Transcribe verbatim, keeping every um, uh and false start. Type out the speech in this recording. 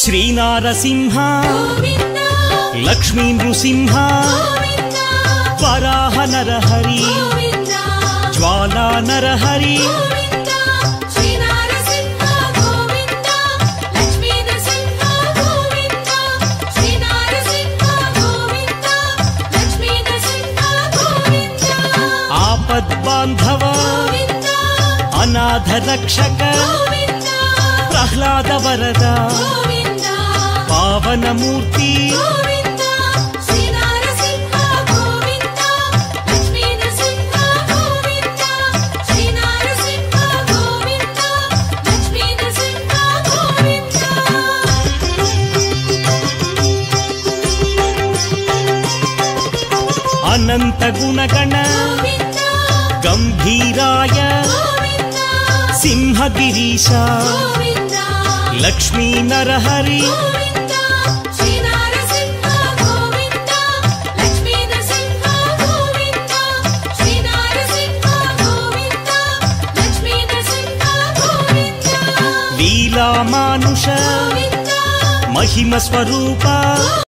श्रीनारसिंह लक्ष्मी नृसिंह वराह नरहरि ज्वाला नरहरि आपद्बान्धव अनाथ रक्षक प्रह्लाद वरद पावन मूर्ति अनंत गुणगण गंभीराय सिंहगिरीश लक्ष्मी नरहरि लीला मानुष महिम स्वरूप।